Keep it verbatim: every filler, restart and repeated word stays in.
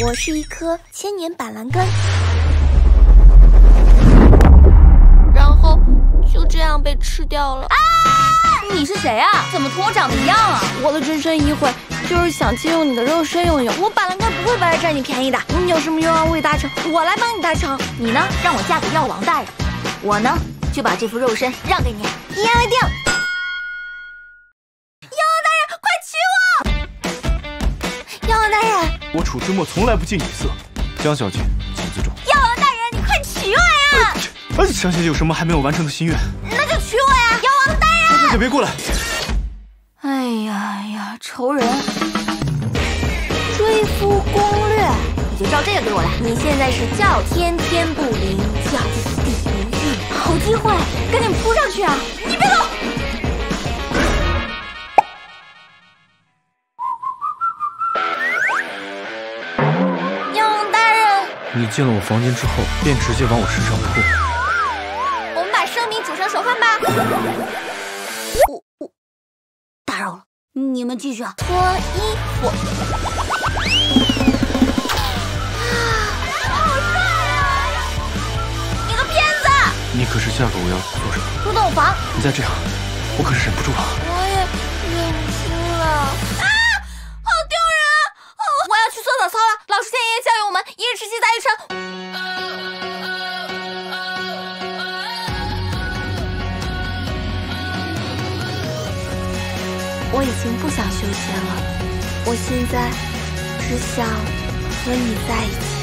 我是一颗千年板蓝根，然后就这样被吃掉了。啊！ 你是谁啊？怎么同我长得一样啊？ 我的真身一会就是想借用你的肉身用用。我板蓝根不会白来占你便宜的。你有什么愿望未达成，我来帮你达成。 你呢，让我嫁给药王大人；我呢，就把这副肉身让给你。 一言为定。药王大人，快娶我！药王大人， 我楚之墨从来不近女色，江小姐请自重。 药王大人，你快娶我呀！ 呃，江小姐有什么还没有完成的心愿？ 那就娶我呀！药王大人， 江小姐别过来！ 哎呀哎呀，仇人！ 追夫攻略， 你就照这个给我来。 你现在是叫天天不灵，叫地地不应，好机会，赶紧扑上去啊！你别走！药王大人， 你进了我房间之后，便直接往我身上扑。 我们把生米煮成熟饭吧。 我我打扰了，你们继续啊。 脱衣服。 你可是嫁给我要做什么？ 出洞房。 你再这样，我可是忍不住了。 我也忍不住了。啊！好丢人啊！哦，我要去做早操了。老师前爷爷教育我们，一日之计在于晨。我已经不想修仙了，我现在只想和你在一起。